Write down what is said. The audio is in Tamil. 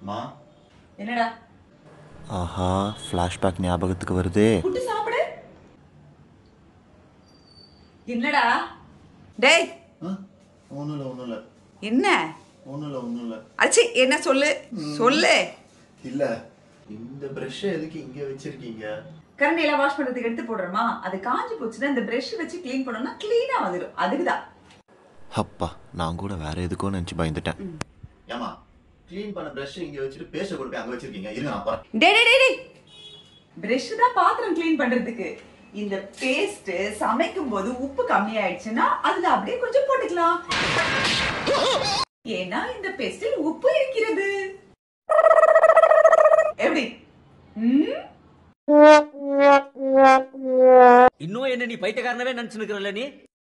மா என்னடா? ஆஹா, ஃப்ளாஷ்பேக் ஞாபகத்துக்கு வருதே. புட்டு சாப்பிடு. என்னடா? டேய். ஒண்ணுல. என்ன? ஒண்ணுல. அச்சி, என்ன சொல்லு? சொல்லு. இல்ல. இந்த பிரஷ் எதுக்கு இங்க வச்சிருக்கீங்க? கரண்டில வாஷ் பண்றதுக்கு எடுத்து போடுறமா? அது காஞ்சி போச்சுனா இந்த பிரஷ் வச்சு க்ளீன் பண்ணோம்னா க்ளீனா வந்துரும். அதுக்குதான். அப்பா, நான் கூட வேற எதுக்கோ நினைச்சு பயந்துட்டேன். ஏமா, க்ளீன் பண்ண பிரஷ் இங்க வச்சிட்டு பேஸ்ட் கொண்டு போய் அங்க வச்சிருக்கீங்க. இருங்க நான் போறேன். டேய். பிரஷ் தான் பாத்திரம் க்ளீன் பண்றதுக்கு. இந்த பேஸ்ட் சமைக்கும் போது உப்பு கம்மியாயிடுச்சுன்னா அதுல அப்படியே கொஞ்சம் போட்டுக்கலாம். ஏன்னா இந்த பேஸ்டில் உப்பு இருக்கிறது. எப்படி? இன்னும் என்ன நீ பைத்தியக்காரனவே நினைச்சு நிக்கிறல்ல நீ?